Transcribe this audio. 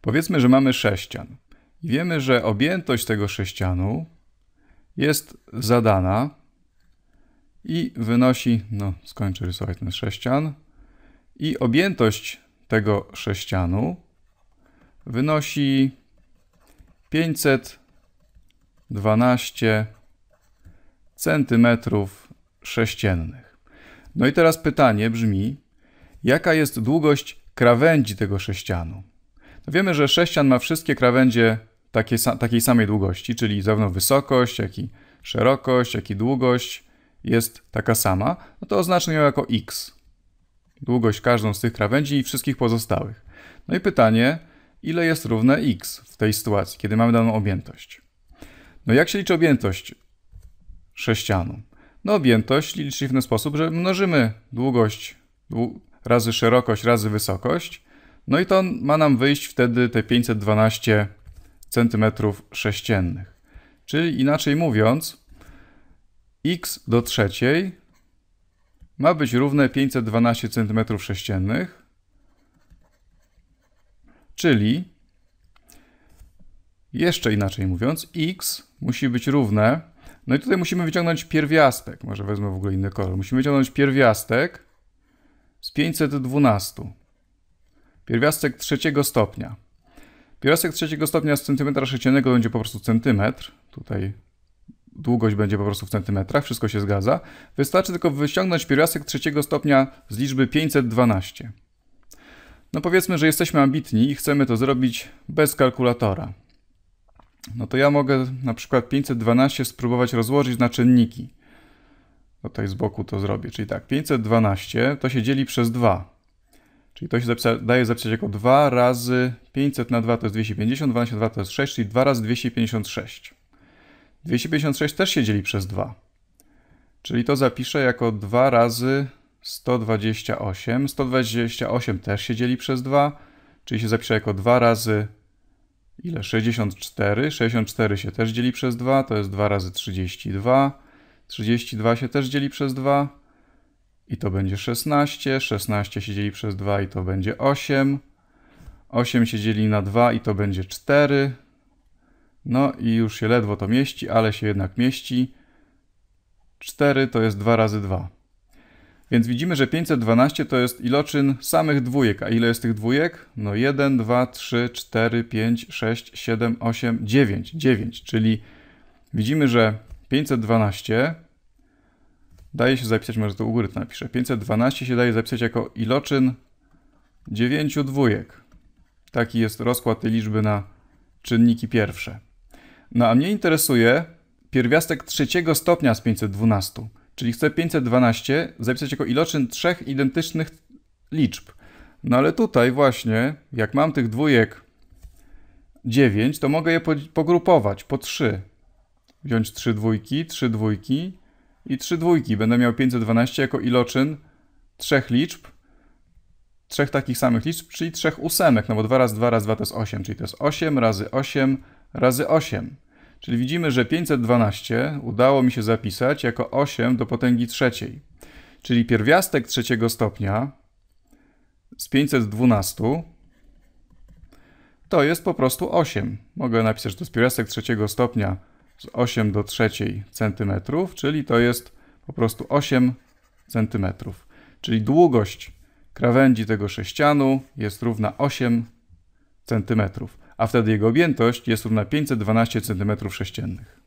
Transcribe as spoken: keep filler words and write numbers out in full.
Powiedzmy, że mamy sześcian i wiemy, że objętość tego sześcianu jest zadana i wynosi, no skończę rysować ten sześcian, i objętość tego sześcianu wynosi pięćset dwanaście centymetrów sześciennych. No i teraz pytanie brzmi, jaka jest długość krawędzi tego sześcianu? No wiemy, że sześcian ma wszystkie krawędzie takie, takiej samej długości, czyli zarówno wysokość, jak i szerokość, jak i długość jest taka sama. No to oznaczmy ją jako x. Długość każdą z tych krawędzi i wszystkich pozostałych. No i pytanie, ile jest równe x w tej sytuacji, kiedy mamy daną objętość? No jak się liczy objętość sześcianu? No objętość liczy się w ten sposób, że mnożymy długość razy szerokość razy wysokość, no i to ma nam wyjść wtedy te pięćset dwanaście centymetrów sześciennych. Czyli inaczej mówiąc, x do trzeciej ma być równe pięćset dwanaście centymetrów sześciennych, czyli jeszcze inaczej mówiąc, x musi być równe, no i tutaj musimy wyciągnąć pierwiastek, może wezmę w ogóle inny kolor, musimy wyciągnąć pierwiastek z pięćset dwanaście. Pierwiastek trzeciego stopnia. Pierwiastek trzeciego stopnia z centymetra sześciennego będzie po prostu centymetr. Tutaj długość będzie po prostu w centymetrach, wszystko się zgadza. Wystarczy tylko wyciągnąć pierwiastek trzeciego stopnia z liczby pięćset dwanaście. No powiedzmy, że jesteśmy ambitni i chcemy to zrobić bez kalkulatora. No to ja mogę na przykład pięćset dwanaście spróbować rozłożyć na czynniki. Tutaj z boku to zrobię. Czyli tak, pięćset dwanaście to się dzieli przez dwa. Czyli to się zapisa daje zapisać jako dwa razy pięćset na dwa to jest dwieście pięćdziesiąt, dwanaście na dwa to jest sześć, czyli dwa razy dwieście pięćdziesiąt sześć. dwieście pięćdziesiąt sześć też się dzieli przez dwa. Czyli to zapiszę jako dwa razy sto dwadzieścia osiem. sto dwadzieścia osiem też się dzieli przez dwa, czyli się zapisze jako dwa razy ile? sześćdziesiąt cztery. sześćdziesiąt cztery się też dzieli przez dwa, to jest dwa razy trzydzieści dwa. trzydzieści dwa się też dzieli przez dwa i to będzie szesnaście. szesnaście się dzieli przez dwa i to będzie osiem. osiem się dzieli na dwa i to będzie cztery. No i już się ledwo to mieści, ale się jednak mieści. cztery to jest dwa razy dwa. Więc widzimy, że pięćset dwanaście to jest iloczyn samych dwójek. A ile jest tych dwójek? No jeden, dwa, trzy, cztery, pięć, sześć, siedem, osiem, dziewięć. dziewięć, czyli widzimy, że pięćset dwanaście daje się zapisać, może to u góry to napiszę. pięćset dwanaście się daje zapisać jako iloczyn dziewięciu dwójek. Taki jest rozkład tej liczby na czynniki pierwsze. No a mnie interesuje pierwiastek trzeciego stopnia z pięćset dwanaście. Czyli chcę pięćset dwanaście zapisać jako iloczyn trzech identycznych liczb. No ale tutaj właśnie, jak mam tych dwójek dziewięć, to mogę je pogrupować po trzy. Wziąć trzy dwójki, trzy dwójki i trzy dwójki. Będę miał pięćset dwanaście jako iloczyn trzech liczb, trzech takich samych liczb, czyli trzech ósemek, no bo dwa razy dwa razy dwa to jest osiem, czyli to jest osiem razy osiem razy osiem. Czyli widzimy, że pięćset dwanaście udało mi się zapisać jako osiem do potęgi trzeciej. Czyli pierwiastek trzeciego stopnia z pięćset dwanaście to jest po prostu osiem. Mogę napisać, że to jest pierwiastek trzeciego stopnia z osiem do trzeciej centymetrów, czyli to jest po prostu osiem centymetrów. Czyli długość krawędzi tego sześcianu jest równa osiem centymetrów, a wtedy jego objętość jest równa pięćset dwanaście centymetrów sześciennych.